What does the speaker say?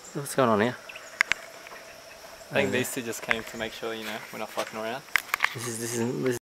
What's going on here? I think these two just came to make sure, you know, we're not fucking around. This is